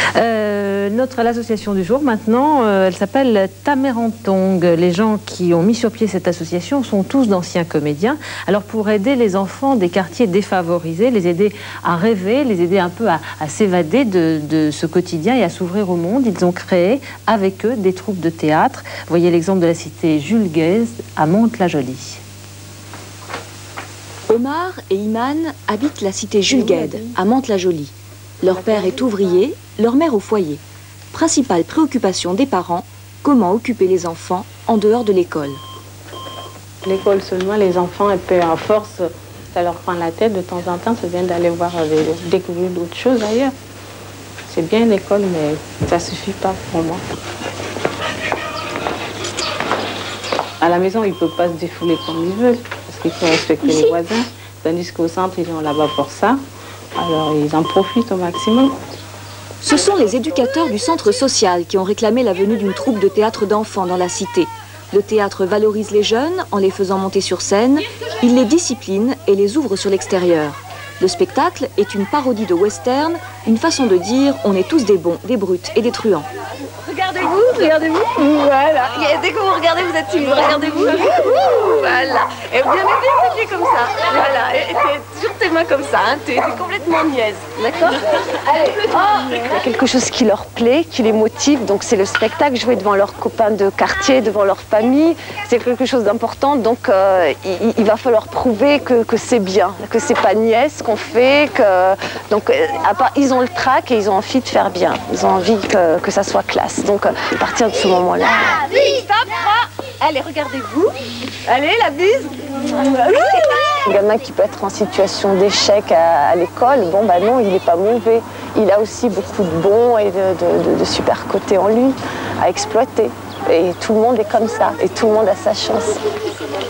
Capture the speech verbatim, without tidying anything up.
Euh, notre l'association du jour maintenant, euh, elle s'appelle Tamerantong. Les gens qui ont mis sur pied cette association sont tous d'anciens comédiens. Alors pour aider les enfants des quartiers défavorisés, les aider à rêver, les aider un peu à, à s'évader de, de ce quotidien et à s'ouvrir au monde, ils ont créé avec eux des troupes de théâtre. Voyez l'exemple de la cité Jules Guesde à Mantes-la-Jolie. Omar et Iman habitent la cité Jules Guesde à Mantes-la-Jolie. Leur père est ouvrier, leur mère au foyer. Principale préoccupation des parents, comment occuper les enfants en dehors de l'école. L'école seulement, les enfants, et puis à force, ça leur prend la tête de temps en temps, c'est bien d'aller voir, de découvrir d'autres choses ailleurs. C'est bien l'école, mais ça ne suffit pas pour moi. À la maison, ils ne peuvent pas se défouler comme ils veulent, parce qu'il faut respecter les voisins, tandis qu'au centre, ils ont là-bas pour ça. Alors, ils en profitent au maximum. Ce sont les éducateurs du centre social qui ont réclamé la venue d'une troupe de théâtre d'enfants dans la cité. Le théâtre valorise les jeunes en les faisant monter sur scène, il les discipline et les ouvre sur l'extérieur. Le spectacle est une parodie de western, une façon de dire on est tous des bons, des brutes et des truands. Regardez-vous, regardez-vous, voilà. Dès que vous regardez, vous êtes timide. Regardez-vous, voilà. Et bien mettez tes pieds comme ça, voilà. Et t'es sur tes mains comme ça, hein. T'es complètement niaise, d'accord? Allez, oh. Il y a quelque chose qui leur plaît, qui les motive, donc c'est le spectacle, jouer devant leurs copains de quartier, devant leur famille, c'est quelque chose d'important, donc euh, il, il va falloir prouver que, que c'est bien, que c'est pas niaise qu'on fait, que, donc à part, ils ont le trac et ils ont envie de faire bien, ils ont envie que, que ça soit classe. Donc, à partir de ce moment-là... La bise, stop, trois. Allez, regardez-vous. Allez, la bise. Un gamin qui peut être en situation d'échec à, à l'école, bon, bah non, il n'est pas mauvais. Il a aussi beaucoup de bons et de, de, de, de super côtés en lui à exploiter. Et tout le monde est comme ça. Et tout le monde a sa chance.